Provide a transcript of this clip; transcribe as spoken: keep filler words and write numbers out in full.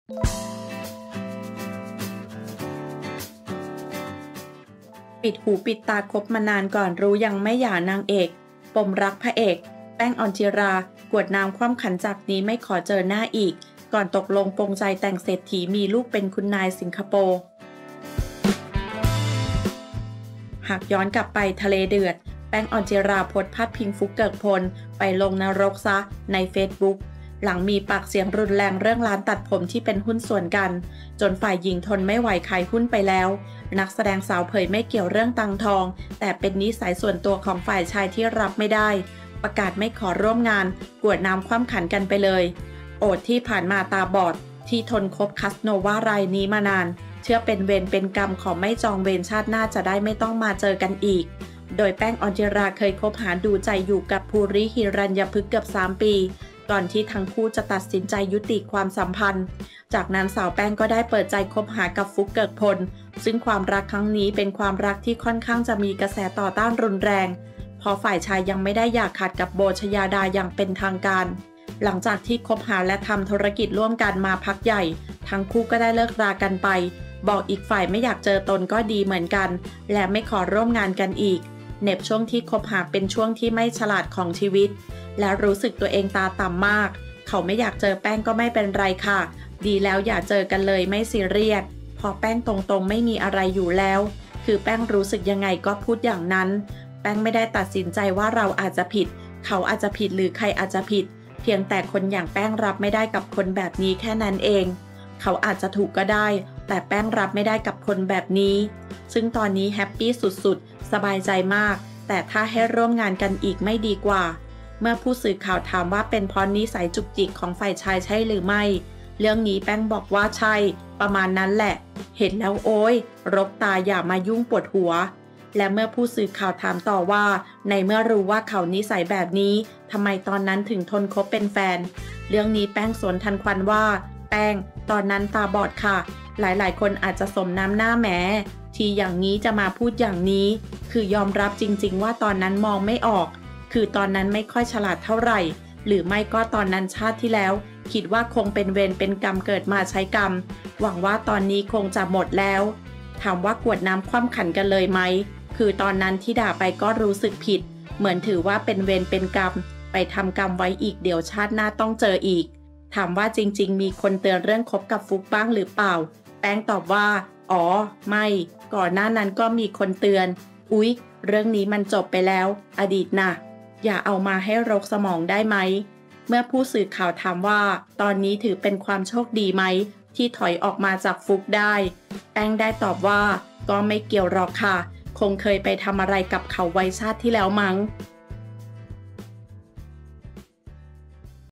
ปิดหูปิดตาคบมานานก่อนรู้ยังไม่หย่านางเอกปมรักพระเอกแป้งออนจิรากวดน้ำคว่ำขันจากนี้ไม่ขอเจอหน้าอีกก่อนตกลงปรงใจแต่งเศรษฐีมีลูกเป็นคุณนายสิงคโปร์หากย้อนกลับไปทะเลเดือดแป้งออนจิราโพสต์พาดพิงฟุกเกิกพลไปลงนรกซะในเฟซบุ๊กหลังมีปากเสียงรุนแรงเรื่องร้านตัดผมที่เป็นหุ้นส่วนกันจนฝ่ายหญิงทนไม่ไหวขายหุ้นไปแล้วนักแสดงสาวเผยไม่เกี่ยวเรื่องตังทองแต่เป็นนิสัยส่วนตัวของฝ่ายชายที่รับไม่ได้ประกาศไม่ขอร่วมงานกวดน้ำคว่ำขันกันไปเลยโอดที่ผ่านมาตาบอดที่ทนคบคัสโนวารายนี้มานานเชื่อเป็นเวรเป็นกรรมขอไม่จองเวรชาติหน้าจะได้ไม่ต้องมาเจอกันอีกโดยแป้งออนจิราเคยคบหาดูใจอยู่กับภูริหิรัญญพฤกษ์เกือบสามปีก่อนที่ทั้งคู่จะตัดสินใจยุติความสัมพันธ์จากนั้นสาวแป้งก็ได้เปิดใจคบหากับฟุกเกิกพลซึ่งความรักครั้งนี้เป็นความรักที่ค่อนข้างจะมีกระแสต่อต้านรุนแรงพอฝ่ายชายยังไม่ได้อยากขาดกับโบชยาดาอย่างเป็นทางการหลังจากที่คบหาและทำธุรกิจร่วมกันมาพักใหญ่ทั้งคู่ก็ได้เลิกรากันไปบอกอีกฝ่ายไม่อยากเจอตนก็ดีเหมือนกันและไม่ขอร่วมงานกันอีกเน็บช่วงที่คบหาเป็นช่วงที่ไม่ฉลาดของชีวิตและรู้สึกตัวเองตาต่ำมากเขาไม่อยากเจอแป้งก็ไม่เป็นไรค่ะดีแล้วอย่าเจอกันเลยไม่ซีเรียสพอแป้งตรงๆไม่มีอะไรอยู่แล้วคือแป้งรู้สึกยังไงก็พูดอย่างนั้นแป้งไม่ได้ตัดสินใจว่าเราอาจจะผิดเขาอาจจะผิดหรือใครอาจจะผิดเพียงแต่คนอย่างแป้งรับไม่ได้กับคนแบบนี้แค่นั้นเองเขาอาจจะถูกก็ได้แต่แป้งรับไม่ได้กับคนแบบนี้ซึ่งตอนนี้แฮปปี้สุดๆสบายใจมากแต่ถ้าให้ร่วมงานกันอีกไม่ดีกว่าเมื่อผู้สื่อข่าวถามว่าเป็นเพราะนิสัยจุกจิกของฝ่ายชายใช่หรือไม่เรื่องนี้แป้งบอกว่าใช่ประมาณนั้นแหละเห็นแล้วโอ๊ยรกตาอย่ามายุ่งปวดหัวและเมื่อผู้สื่อข่าวถามต่อว่าในเมื่อรู้ว่าเขานิสัยแบบนี้ทำไมตอนนั้นถึงทนคบเป็นแฟนเรื่องนี้แป้งสวนทันควันว่าแป้งตอนนั้นตาบอดค่ะหลายๆคนอาจจะสมน้ำหน้าแหมทีอย่างนี้จะมาพูดอย่างนี้คือยอมรับจริงๆว่าตอนนั้นมองไม่ออกคือตอนนั้นไม่ค่อยฉลาดเท่าไหร่หรือไม่ก็ตอนนั้นชาติที่แล้วคิดว่าคงเป็นเวรเป็นกรรมเกิดมาใช้กรรมหวังว่าตอนนี้คงจะหมดแล้วถามว่ากวดน้ำคว่ำขันกันเลยไหมคือตอนนั้นที่ด่าไปก็รู้สึกผิดเหมือนถือว่าเป็นเวรเป็นกรรมไปทำกรรมไว้อีกเดี๋ยวชาติหน้าต้องเจออีกถามว่าจริงๆมีคนเตือนเรื่องคบกับฟุกบ้างหรือเปล่าแป้งตอบว่าอ๋อไม่ก่อนหน้านั้นก็มีคนเตือนอุ๊ยเรื่องนี้มันจบไปแล้วอดีตน่ะอย่าเอามาให้รกสมองได้ไหมเมื่อผู้สื่อข่าวถามว่าตอนนี้ถือเป็นความโชคดีไหมที่ถอยออกมาจากฟุกได้แป้งได้ตอบว่าก็ไม่เกี่ยวหรอกค่ะคงเคยไปทำอะไรกับเขาไว้ชาติที่แล้วมั้ง